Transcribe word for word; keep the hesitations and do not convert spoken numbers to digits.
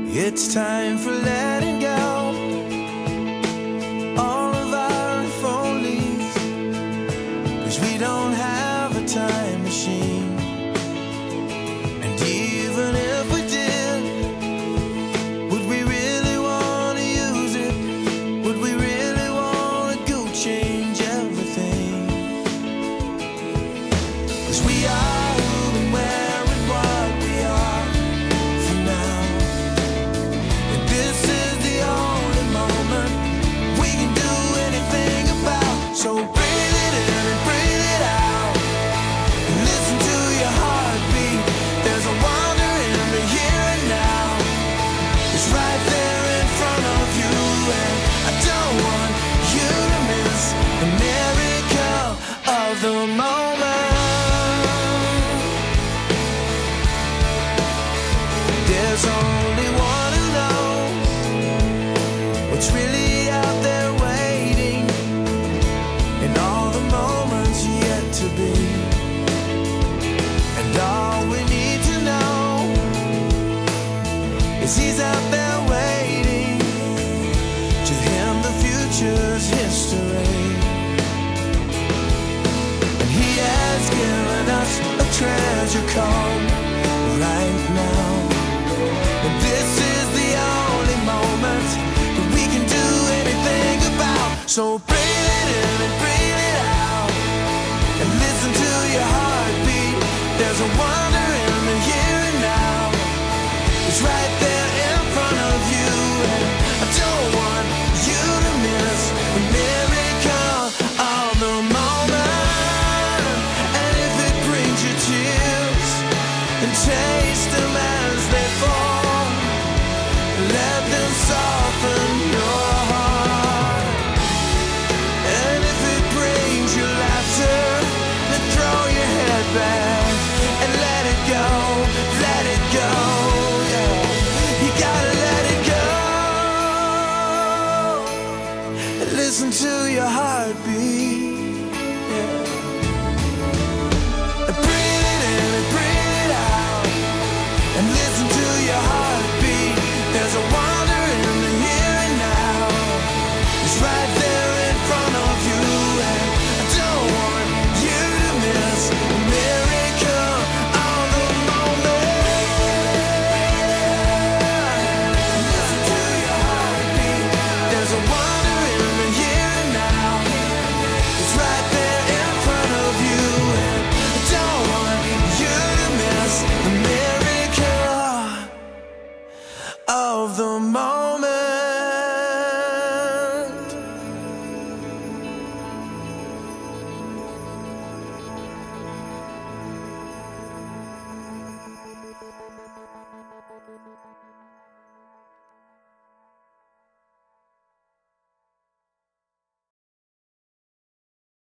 It's time for letting go all of our if onlys, 'cause we don't have a time machine. And even if we did, would we really want to use it? Would we really want to go change everything? 'Cause we are who and where and what we are for now. And this is the only moment we can do anything about. So breathe it in and breathe it out, and listen to your heartbeat. There's a wonder in the here and now. It's right there in front of you, and I don't want you to miss the miracle of the moment. There's only one who knows what's really out there waiting, and all the moments yet to be. And all we need to know is he's out there waiting. To him the future's history, and he has given us a treasure called right now. And this is the only moment that we can do anything about. So